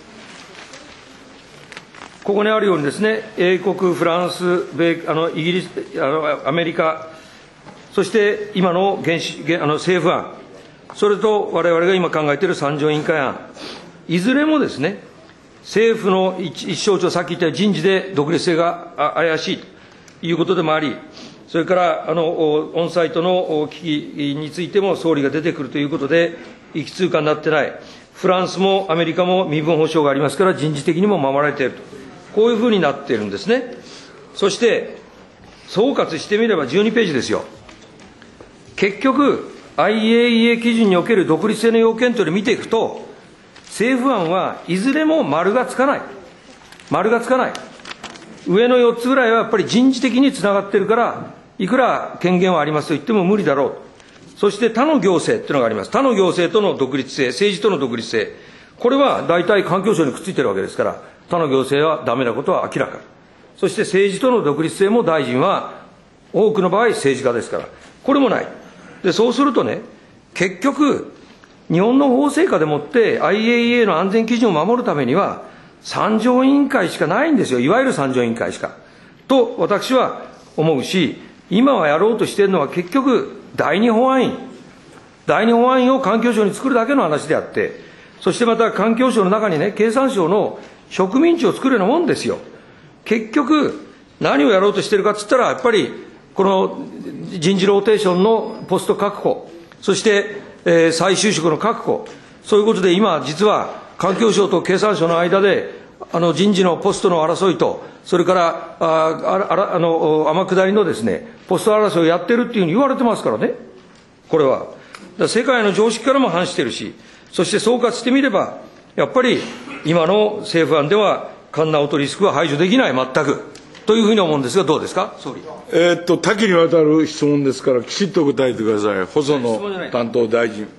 ここにあるようにですね、英国、フランス、イギリス、アメリカ、そして今の政府案、それと我々が今考えている参上委員会案、いずれもですね、政府の一省庁、さっき言った人事で独立性が怪しいということでもあり、それからオンサイトの危機についても総理が出てくるということで、一気通過になってない、フランスもアメリカも身分保障がありますから、人事的にも守られていると、こういうふうになっているんですね。そして、総括してみれば12ページですよ。結局、IAEA 基準における独立性の要件というのを見ていくと、政府案はいずれも丸がつかない。丸がつかない。上の4つぐらいはやっぱり人事的につながっているから、いくら権限はありますと言っても無理だろう。そして他の行政というのがあります。他の行政との独立性、政治との独立性。これは大体環境省にくっついているわけですから、他の行政はダメなことは明らか。そして政治との独立性も大臣は多くの場合政治家ですから、これもない。で、そうするとね、結局、日本の法制下でもって IAEA の安全基準を守るためには、参上委員会しかないんですよ。いわゆる参上委員会しか。と、私は思うし、今はやろうとしているのは結局、第二保安院。第二保安院を環境省に作るだけの話であって、そしてまた環境省の中にね、経産省の植民地を作るようなもんですよ。結局、何をやろうとしているかって言ったら、やっぱり、この人事ローテーションのポスト確保、そして、再就職の確保、そういうことで今、実は環境省と経産省の間で、人事のポストの争いと、それから天下りのですね、ポスト争いをやってるっていうふうに言われてますからね、これは。世界の常識からも反してるし、そして総括してみれば、やっぱり今の政府案では、カンナオトリスクは排除できない、全く。というふうに思うんですが、どうですか、総理。 多岐にわたる質問ですから、きちっと答えてください。細野担当大臣。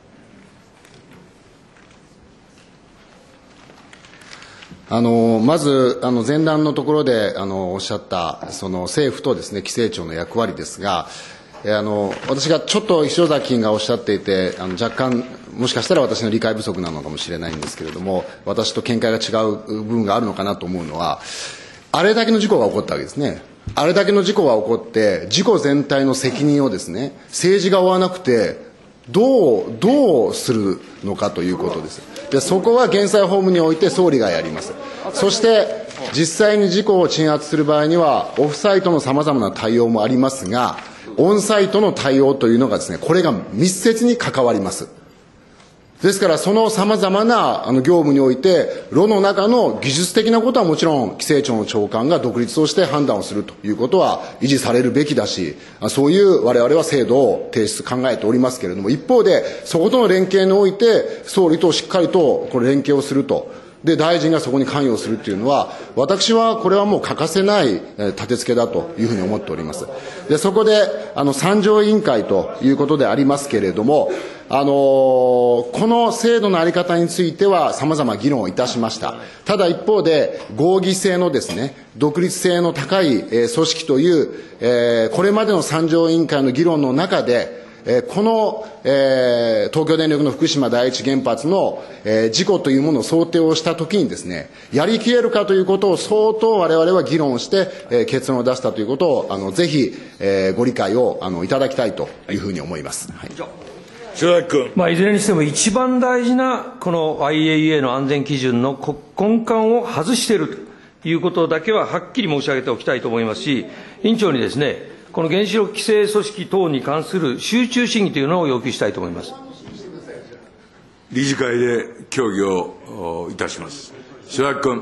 まず、前段のところで、おっしゃった、政府とですね、規制庁の役割ですが、私がちょっと塩崎がおっしゃっていて、若干、もしかしたら私の理解不足なのかもしれないんですけれども、私と見解が違う部分があるのかなと思うのは、あれだけの事故が起こったわけですね。あれだけの事故が起こって、事故全体の責任をですね、政治が負わなくて、どうするのかということです。で、そこは減災法務において総理がやります。そして、実際に事故を鎮圧する場合には、オフサイトのさまざまな対応もありますが、オンサイトの対応というのがですね、これが密接に関わります。ですから、そのさまざまな業務において、炉の中の技術的なことはもちろん、規制庁の長官が独立をして判断をするということは維持されるべきだし、そういう我々は制度を考えておりますけれども、一方で、そことの連携において、総理としっかりとこれ連携をすると。で、大臣がそこに関与するというのは、私はこれはもう欠かせない立て付けだというふうに思っております。で、そこで、参上委員会ということでありますけれども、この制度の在り方については様々議論をいたしました。ただ一方で、合議制のですね、独立性の高い組織という、これまでの参上委員会の議論の中で、 この、東京電力の福島第一原発の、事故というものを想定をしたときにですね、やりきれるかということを相当我々は議論して、結論を出したということを、ぜひ、ご理解をいただきたいというふうに思います。はい、 塩崎君。 いずれにしても一番大事なこの IAEA の安全基準の根幹を外しているということだけははっきり申し上げておきたいと思いますし、委員長にですね、この原子力規制組織等に関する集中審議というのを要求したいと思います。 理事会で協議をいたします。塩崎君。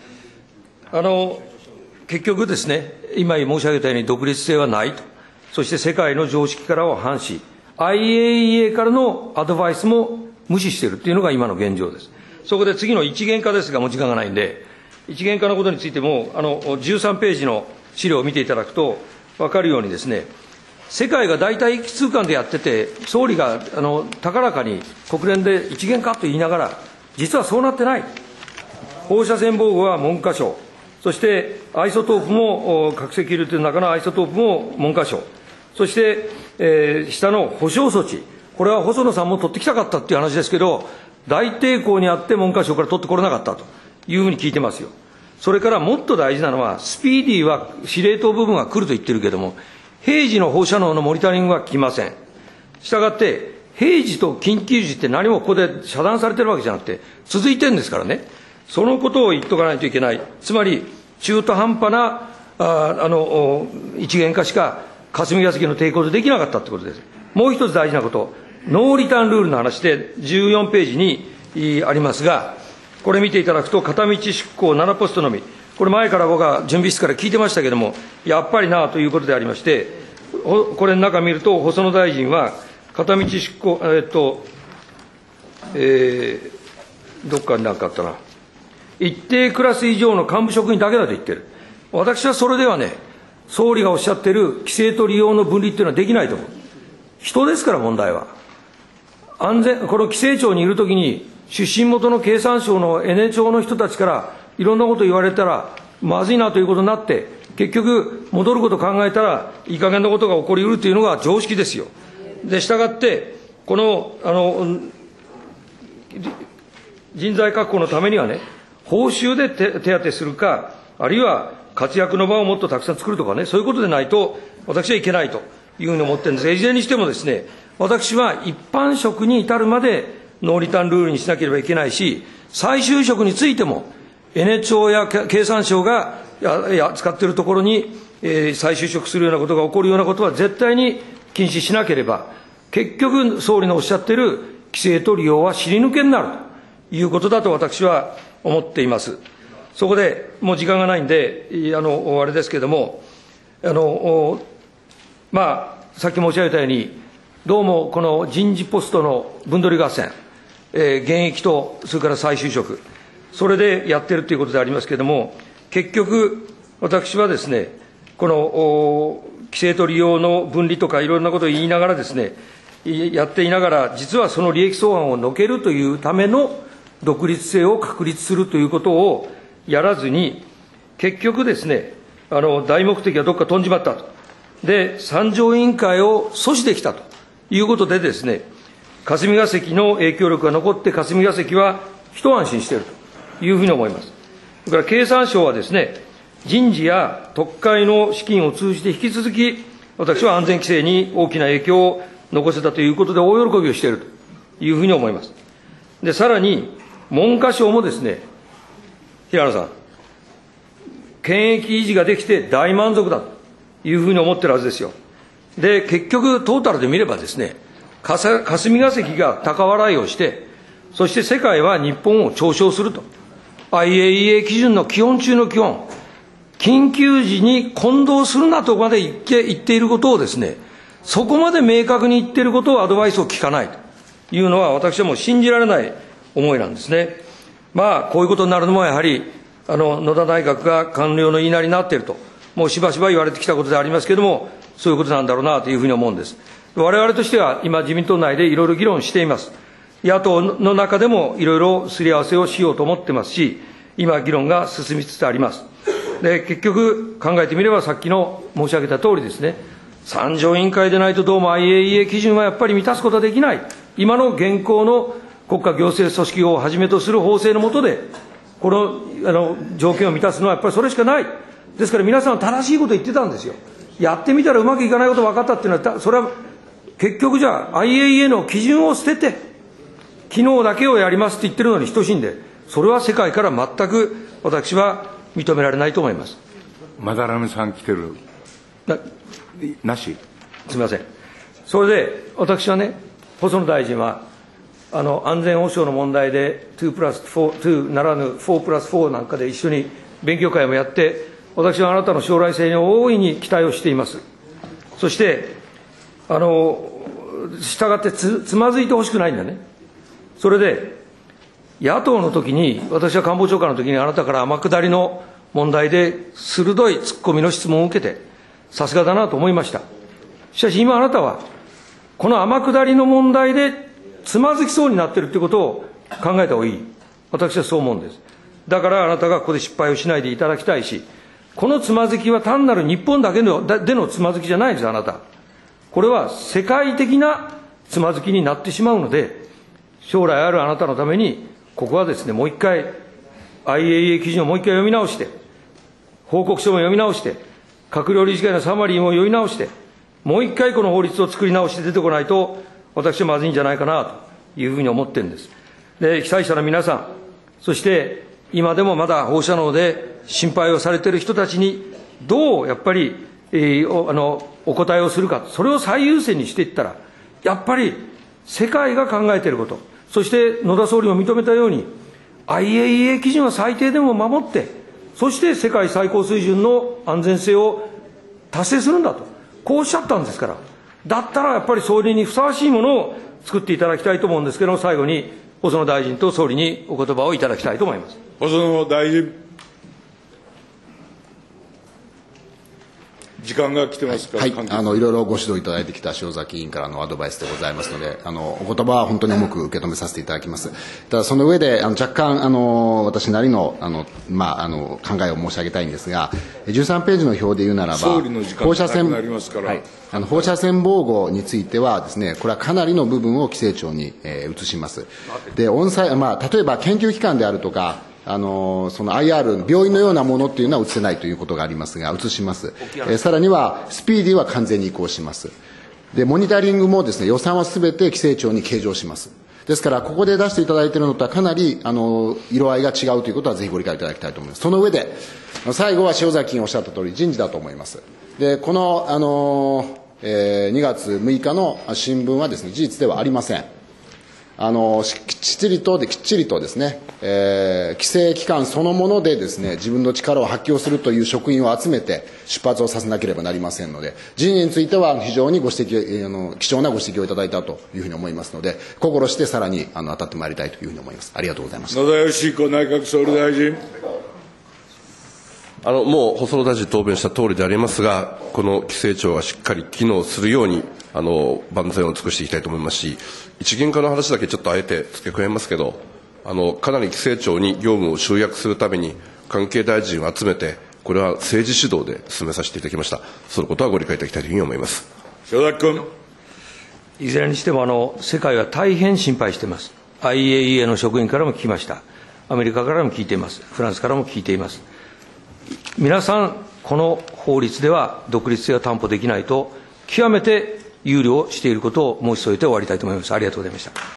結局ですね、今申し上げたように独立性はないと、そして世界の常識からは反し、IAEA からのアドバイスも無視しているというのが今の現状です。そこで次の一元化ですが、もう時間がないんで、一元化のことについても、13ページの資料を見ていただくと分かるようにですね、世界が大体一気通貫でやってて、総理が高らかに国連で一元化と言いながら、実はそうなってない。放射線防護は文科省、そしてアイソトープも、核セキュリティの中のアイソトープも文科省、そして、下の保障措置、これは細野さんも取ってきたかったっていう話ですけど、大抵抗にあって文科省から取ってこれなかったというふうに聞いてますよ。それからもっと大事なのは、スピーディーは司令塔部分は来ると言ってるけれども、平時の放射能のモニタリングは来ません。したがって、平時と緊急時って何もここで遮断されてるわけじゃなくて、続いてるんですからね、そのことを言っとかないといけない。つまり、中途半端な一元化しか霞が関の抵抗でできなかったということです。もう一つ大事なこと、ノーリターンルールの話で14ページにありますが、これ見ていただくと、片道出向7ポストのみ、これ前から僕は準備室から聞いてましたけれども、やっぱりなということでありまして、これの中見ると、細野大臣は、片道出向、どっかになんかあったな、一定クラス以上の幹部職員だけだと言ってる。私はそれではね、総理がおっしゃってる規制と利用の分離っていうのはできないと思う。人ですから問題は。この規制庁にいるときに、出身元の経産省の N 庁の人たちからいろんなこと言われたら、まずいなということになって、結局、戻ることを考えたら、いい加減なことが起こりうるというのが常識ですよ。で、したがって、この、人材確保のためにはね、報酬で手当てするか、あるいは活躍の場をもっとたくさん作るとかね、そういうことでないと、私はいけないというふうに思ってるんですが、いずれにしてもですね、私は一般職に至るまでノーリターンルールにしなければいけないし、再就職についても、エネ庁や経産省が使っているところに、再就職するようなことが起こるようなことは絶対に禁止しなければ、結局、総理のおっしゃっている規制と利用は尻抜けになるということだと私は思っています。そこで、もう時間がないんで、あれですけれども、さっき申し上げたように、どうもこの人事ポストの分取り合戦、現役と、それから再就職、それでやってるということでありますけれども、結局、私はですね、この規制と利用の分離とかいろんなことを言いながらですね、やっていながら、実はその利益相反をのけるというための独立性を確立するということをやらずに、結局ですね、大目的はどっか飛んじまったと。で、三条委員会を阻止できたということでですね、霞が関の影響力が残って、霞が関は一安心しているというふうに思います。それから経産省はですね、人事や特会の資金を通じて引き続き、私は安全規制に大きな影響を残せたということで、大喜びをしているというふうに思います。で、さらに、文科省もですね、平野さん、権益維持ができて大満足だというふうに思ってるはずですよ。で、結局、トータルで見ればですね、霞が関が高笑いをして、そして世界は日本を嘲笑すると。IAEA 基準の基本中の基本、緊急時に混同するなとまで言っていることをですね、そこまで明確に言っていることをアドバイスを聞かないというのは、私はもう信じられない思いなんですね。こういうことになるのもやはり、野田内閣が官僚の言いなりになっていると、もうしばしば言われてきたことでありますけれども、そういうことなんだろうなというふうに思うんです。我々としては、今、自民党内でいろいろ議論しています。野党の中でもいろいろすり合わせをしようと思ってますし、今、議論が進みつつあります。で、結局、考えてみれば、さっきの申し上げた通りですね、 参上委員会でないとどうも IAEA 基準はやっぱり満たすことはできない。今の現行の国家行政組織法をはじめとする法制の下で、この条件を満たすのはやっぱりそれしかない。ですから皆さん正しいこと言ってたんですよ。やってみたらうまくいかないこと分かったっていうのは、それは結局じゃあ IAEA の基準を捨てて、機能だけをやりますって言ってるのに等しいんで、それは世界から全く私は認められないと思います。 まだらめさん来てる。なし。 すみません。それで、私はね、細野大臣は、安全保障の問題で2ならぬ4+4なんかで一緒に勉強会もやって、私はあなたの将来性に大いに期待をしています。そして、従ってつまずいてほしくないんだね。それで、野党の時に、私は官房長官の時にあなたから天下りの問題で鋭いツッコミの質問を受けて、さすがだなと思いました。しかし今あなたは、この天下りの問題でつまずきそうになっているということを考えた方がいい。私はそう思うんです。だからあなたがここで失敗をしないでいただきたいし、このつまずきは単なる日本だけでのつまずきじゃないんです、あなた。これは世界的なつまずきになってしまうので、将来あるあなたのために、ここはですね、もう一回、IAEA 基準をもう一回読み直して、報告書も読み直して、閣僚理事会のサマリーも読み直して、もう一回この法律を作り直して出てこないと、私はまずいんじゃないかなというふうに思ってるんです。で、被災者の皆さん、そして今でもまだ放射能で心配をされている人たちに、どうやっぱり、お答えをするか、それを最優先にしていったら、やっぱり世界が考えていること、そして野田総理も認めたように、IAEA 基準は最低でも守って、そして世界最高水準の安全性を達成するんだと、こうおっしゃったんですから、だったらやっぱり総理にふさわしいものを作っていただきたいと思うんですけども、最後に細野大臣と総理にお言葉をいただきたいと思います。 細野大臣。時間が来てますから、 はい、いろいろご指導いただいてきた塩崎委員からのアドバイスでございますので、お言葉は本当に重く受け止めさせていただきます。ただ、その上で、若干、私なりの、考えを申し上げたいんですが、13ページの表で言うならば、放射線防護についてはですね、これはかなりの部分を規制庁に、移します。で、例えば研究機関であるとか、その IR、病院のようなものっていうのは移せないということがありますが、移します。さらには、スピーディーは完全に移行します。で、モニタリングもですね、予算はすべて規制庁に計上します。ですから、ここで出していただいているのとはかなり、色合いが違うということはぜひご理解いただきたいと思います。その上で、最後は塩崎議員おっしゃった通り、人事だと思います。で、この、2月6日の新聞はですね、事実ではありません。きっちりとですね、規制機関そのものでですね、自分の力を発揮をするという職員を集めて出発をさせなければなりませんので、人事については非常に貴重なご指摘をいただいたというふうに思いますので、心してさらに当たってまいりたいというふうに思います。ありがとうございました。 野田佳彦内閣総理大臣。 もう細野大臣答弁した通りでありますが、この規制庁がしっかり機能するように、万全を尽くしていきたいと思いますし、一元化の話だけちょっとあえて付け加えますけど、かなり規制庁に業務を集約するために、関係大臣を集めて、これは政治主導で進めさせていただきました。そのことはご理解いただきたいというふうに思います。 塩崎君。 いずれにしても世界は大変心配しています。IAEA の職員からも聞きました。アメリカからも聞いています。フランスからも聞いています。皆さん、この法律では独立性が担保できないと、極めて憂慮していることを申し添えて終わりたいと思います。ありがとうございました。